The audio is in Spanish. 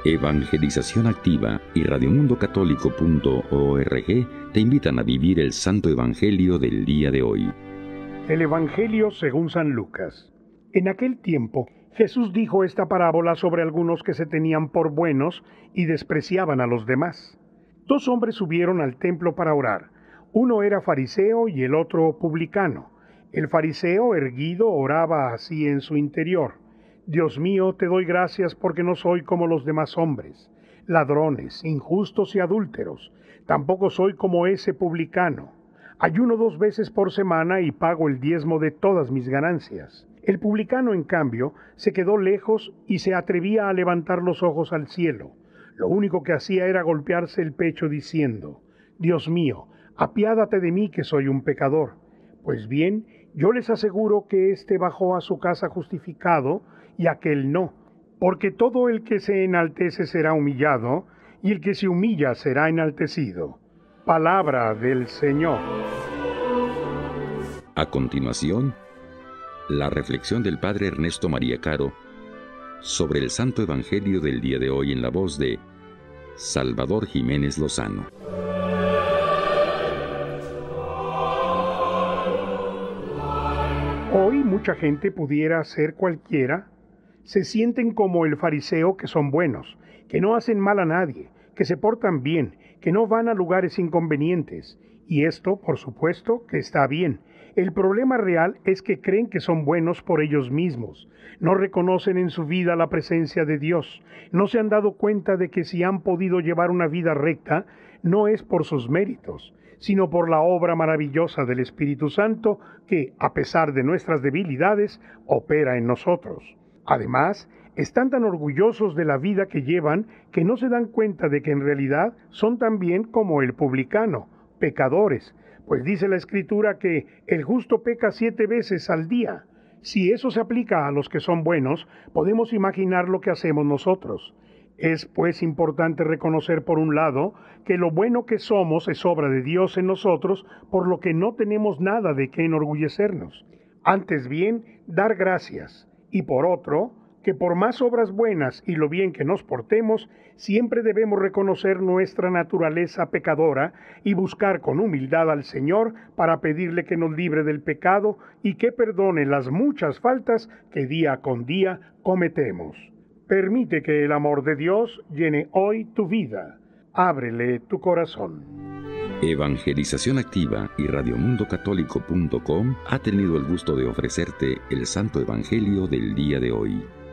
Evangelización Activa y radiomundocatólico.org te invitan a vivir el Santo Evangelio del día de hoy. El Evangelio según San Lucas. En aquel tiempo, Jesús dijo esta parábola sobre algunos que se tenían por buenos y despreciaban a los demás. 2 hombres subieron al templo para orar. Uno era fariseo y el otro publicano. El fariseo, erguido, oraba así en su interior: Dios mío, te doy gracias porque no soy como los demás hombres, ladrones, injustos y adúlteros. Tampoco soy como ese publicano. Ayuno 2 veces por semana y pago el diezmo de todas mis ganancias. El publicano, en cambio, se quedó lejos y se atrevía a levantar los ojos al cielo. Lo único que hacía era golpearse el pecho diciendo: Dios mío, apiádate de mí que soy un pecador. Pues bien, yo les aseguro que éste bajó a su casa justificado y aquel no, porque todo el que se enaltece será humillado, y el que se humilla será enaltecido. Palabra del Señor. A continuación, la reflexión del Padre Ernesto María Caro sobre el Santo Evangelio del día de hoy en la voz de Salvador Jiménez Lozano. Hoy mucha gente, pudiera ser cualquiera, se sienten como el fariseo, que son buenos, que no hacen mal a nadie, que se portan bien, que no van a lugares inconvenientes. Y esto, por supuesto, que está bien. El problema real es que creen que son buenos por ellos mismos. No reconocen en su vida la presencia de Dios. No se han dado cuenta de que si han podido llevar una vida recta, no es por sus méritos, sino por la obra maravillosa del Espíritu Santo que, a pesar de nuestras debilidades, opera en nosotros. Además, están tan orgullosos de la vida que llevan que no se dan cuenta de que en realidad son también como el publicano, pecadores, pues dice la Escritura que el justo peca 7 veces al día. Si eso se aplica a los que son buenos, podemos imaginar lo que hacemos nosotros. Es pues importante reconocer, por un lado, que lo bueno que somos es obra de Dios en nosotros, por lo que no tenemos nada de qué enorgullecernos. Antes bien, dar gracias. Y por otro, que por más obras buenas y lo bien que nos portemos, siempre debemos reconocer nuestra naturaleza pecadora y buscar con humildad al Señor para pedirle que nos libre del pecado y que perdone las muchas faltas que día con día cometemos. Permite que el amor de Dios llene hoy tu vida. Ábrele tu corazón. Evangelización Activa y radiomundocatólico.com ha tenido el gusto de ofrecerte el Santo Evangelio del día de hoy.